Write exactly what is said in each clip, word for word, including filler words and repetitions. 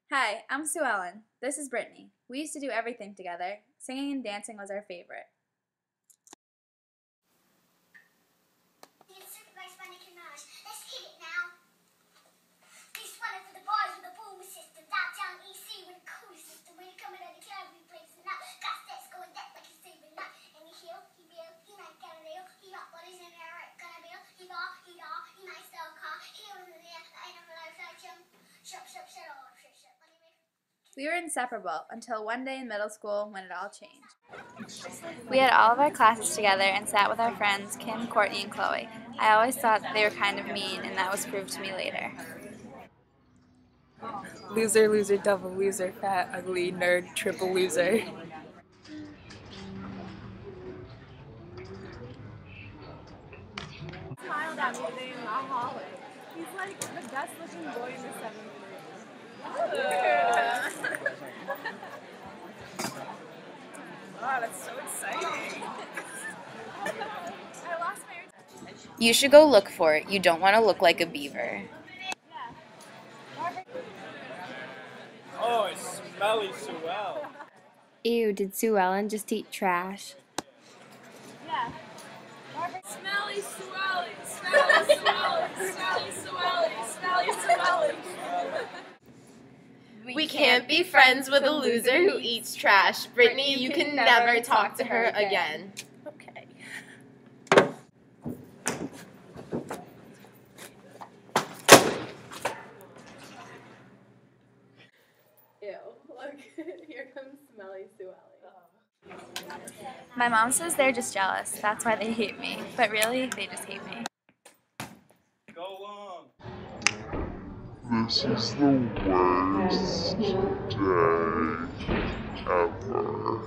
Hi, I'm Sue Ellen. This is Brittany. We used to do everything together. Singing and dancing was our favorite. We were inseparable until one day in middle school when it all changed. We had all of our classes together and sat with our friends Kim, Courtney, and Chloe. I always thought they were kind of mean, and that was proved to me later. Loser, loser, double loser, fat, ugly, nerd, triple loser. Smiled at me today in the hallway. He's like the best looking boy in the seventh grade. Wow, that's so exciting. I lost my... You should go look for it. You don't want to look like a beaver. Oh, it's smelly Sue Ellen. Ew, did Sue Ellen just eat trash? Yeah. Smelly Sue Ellen, smelly Sue Ellen, smelly Sue Ellen, smelly Sue Ellen. We can't be friends with a loser who eats trash. Brittany, you can never talk to her again. Okay. Ew, look, here comes smelly Sue Ellen. My mom says they're just jealous. That's why they hate me. But really, they just hate me. Go long. This is the worst day ever.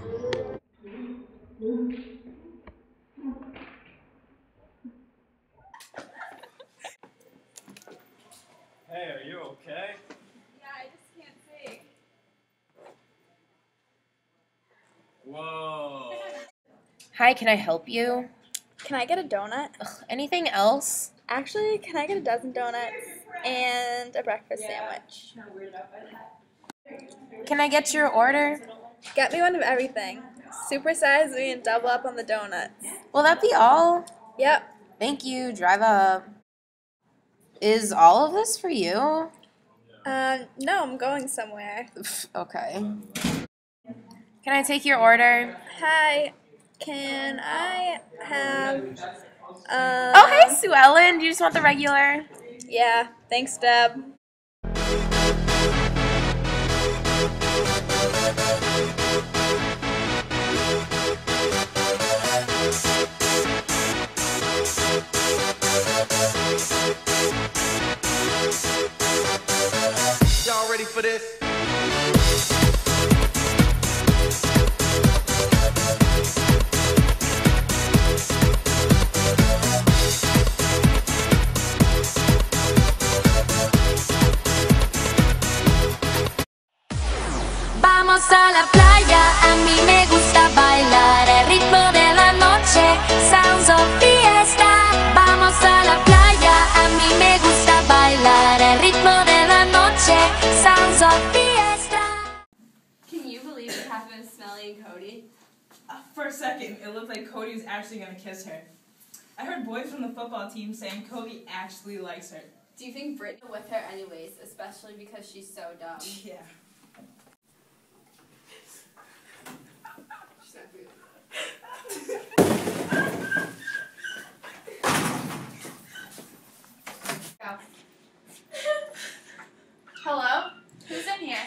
Hey, are you okay? Yeah, I just can't see. Whoa. Hi, can I help you? Can I get a donut? Ugh, anything else? Actually, can I get a dozen donuts and a breakfast sandwich? Can I get your order? Get me one of everything. Supersize me and double up on the donuts. Will that be all? Yep. Thank you. Drive up. Is all of this for you? Um, no, I'm going somewhere. Okay. Can I take your order? Hi, can I have, um... Oh, hey, Sue Ellen. Do you just want the regular? Yeah, thanks, Deb. Y'all ready for this? Vamos a la playa, a mí me gusta bailar el ritmo de la noche, sounds of fiesta. Vamos a la playa, a mí me gusta bailar el ritmo de la noche, sounds of fiesta. Can you believe it happened to Smelly and Cody? Uh, for a second, it looked like Cody was actually going to kiss her. I heard boys from the football team saying Cody actually likes her. Do you think Brittany with her anyways, especially because she's so dumb? Yeah. Hello? Who's in here?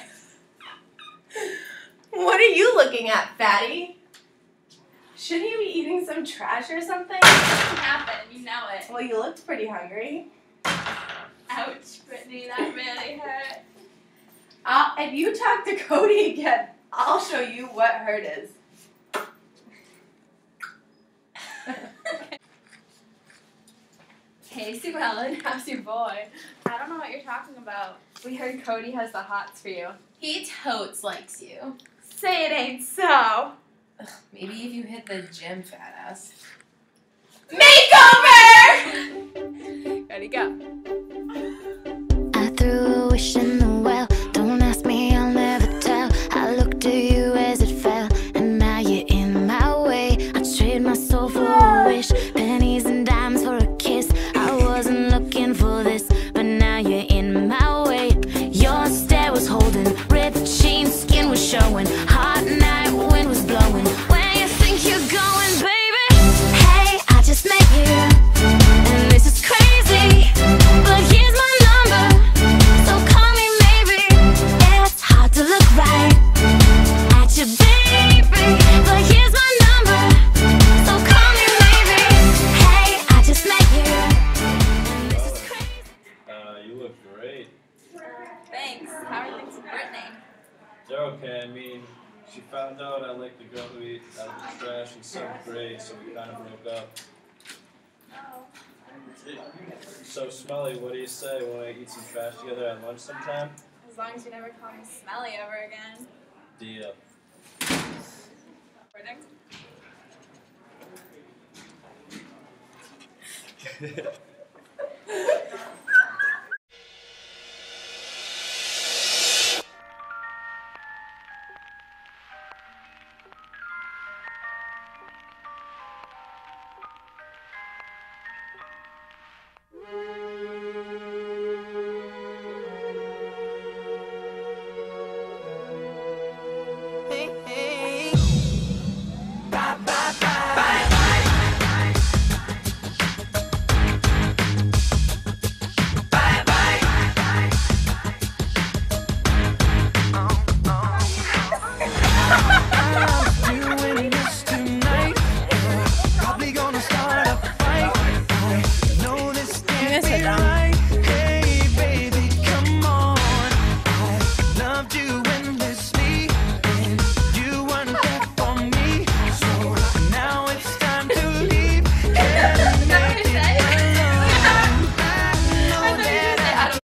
What are you looking at, fatty? Shouldn't you be eating some trash or something? What happened? You know it. Well, you looked pretty hungry. Ouch, Brittany, that really hurt. Uh, if you talk to Cody again, I'll show you what hurt is. Hey, Sue Ellen, how's your boy? I don't know what you're talking about. We heard Cody has the hots for you. He totes likes you. Say it ain't so. Ugh, maybe if you hit the gym, fat ass. Makeover! Ready, go. I threw a wish in the well, don't ask me They're okay. I mean, she found out I like the girl who eats out of the trash in seventh grade, so we kind of broke up. So, Smelly, what do you say? Want to eat some trash together at lunch sometime? As long as you never call me smelly ever again. Deal. Recording?